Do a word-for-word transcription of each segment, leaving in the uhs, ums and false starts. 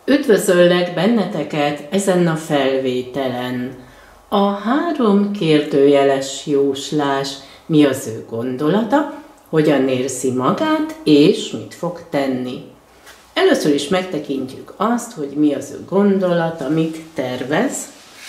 Üdvözöllek benneteket ezen a felvételen. A három kérdőjeles jóslás, mi az ő gondolata, hogyan érzi magát, és mit fog tenni. Először is megtekintjük azt, hogy mi az ő gondolata, mit tervez.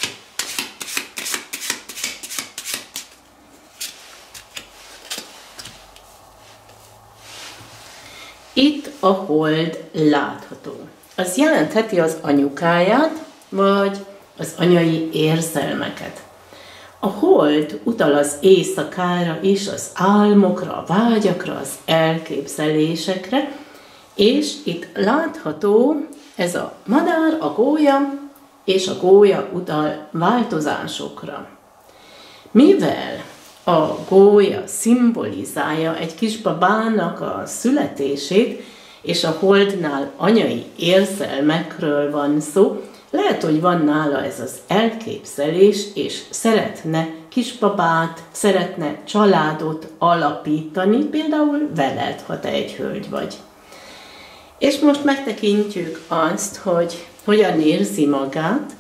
Itt a hold látható. Az jelentheti az anyukáját, vagy az anyai érzelmeket. A hold utal az éjszakára is, az álmokra, a vágyakra, az elképzelésekre, és itt látható ez a madár, a gólya, és a gólya utal változásokra. Mivel a gólya szimbolizálja egy kisbabának a születését, és a holdnál anyai érzelmekről van szó, lehet, hogy van nála ez az elképzelés, és szeretne kisbabát, szeretne családot alapítani, például veled, ha te egy hölgy vagy. És most megtekintjük azt, hogy hogyan érzi magát.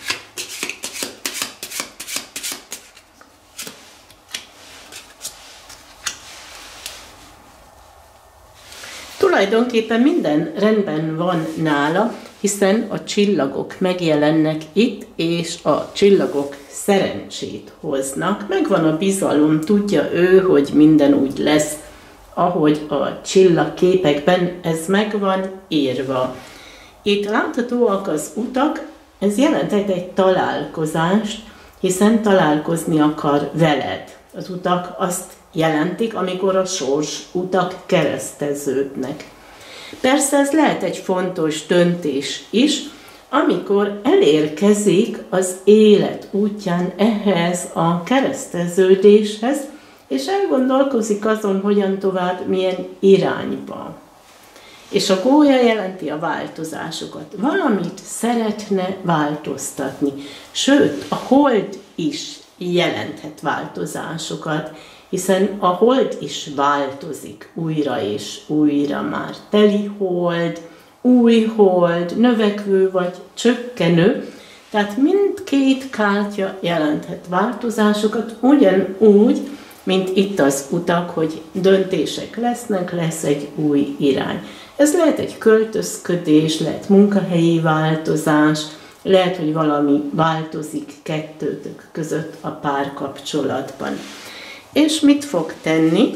Tulajdonképpen minden rendben van nála, hiszen a csillagok megjelennek itt, és a csillagok szerencsét hoznak. Megvan a bizalom, tudja ő, hogy minden úgy lesz, ahogy a csillagképekben ez meg van írva. Itt láthatóak az utak, ez jelentett egy találkozást, hiszen találkozni akar veled. Az utak azt jelentik, amikor a sors utak kereszteződnek. Persze ez lehet egy fontos döntés is, amikor elérkezik az élet útján ehhez a kereszteződéshez, és elgondolkozik azon, hogyan tovább, milyen irányba. És a gólya jelenti a változásokat. Valamit szeretne változtatni. Sőt, a hold is jelenthet változásokat, hiszen a hold is változik újra és újra, már teli hold, új hold, növekvő vagy csökkenő, tehát mindkét kártya jelenthet változásokat, ugyanúgy, mint itt az utak, hogy döntések lesznek, lesz egy új irány. Ez lehet egy költözködés, lehet munkahelyi változás, lehet, hogy valami változik kettőtök között a párkapcsolatban. És mit fog tenni?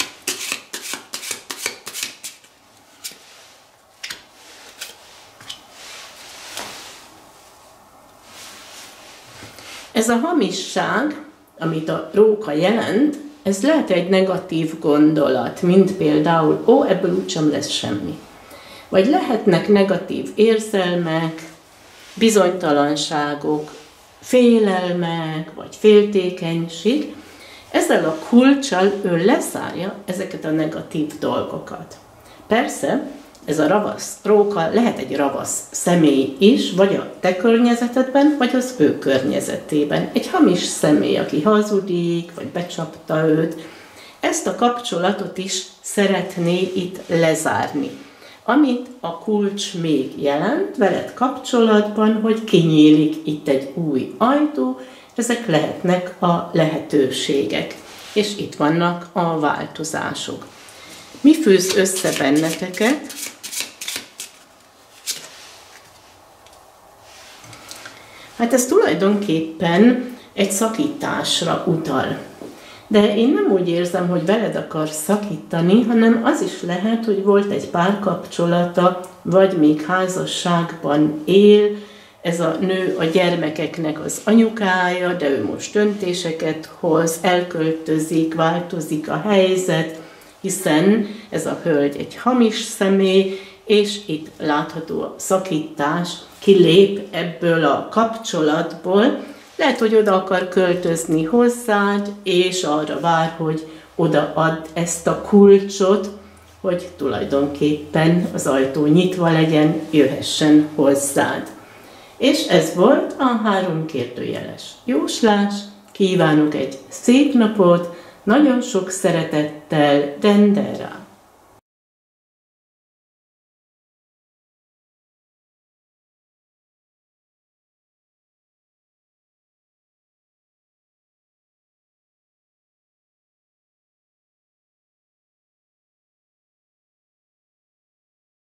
Ez a hamisság, amit a róka jelent, ez lehet egy negatív gondolat, mint például, ó, ebből úgysem lesz semmi. Vagy lehetnek negatív érzelmek, bizonytalanságok, félelmek, vagy féltékenység. Ezzel a kulccsal ő lezárja ezeket a negatív dolgokat. Persze, ez a ravasz róka lehet egy ravasz személy is, vagy a te környezetedben, vagy az ő környezetében. Egy hamis személy, aki hazudik, vagy becsapta őt. Ezt a kapcsolatot is szeretné itt lezárni. Amit a kulcs még jelent veled kapcsolatban, hogy kinyílik itt egy új ajtó, ezek lehetnek a lehetőségek, és itt vannak a változások. Mi fűz össze benneteket? Hát ez tulajdonképpen egy szakításra utal. De én nem úgy érzem, hogy veled akar szakítani, hanem az is lehet, hogy volt egy párkapcsolata, vagy még házasságban él, ez a nő a gyermekeknek az anyukája, de ő most döntéseket hoz, elköltözik, változik a helyzet, hiszen ez a hölgy egy hamis személy, és itt látható a szakítás, kilép ebből a kapcsolatból, lehet, hogy oda akar költözni hozzád, és arra vár, hogy odaad ezt a kulcsot, hogy tulajdonképpen az ajtó nyitva legyen, jöhessen hozzád. És ez volt a három kérdőjeles jóslás. Kívánok egy szép napot, nagyon sok szeretettel, Dendera!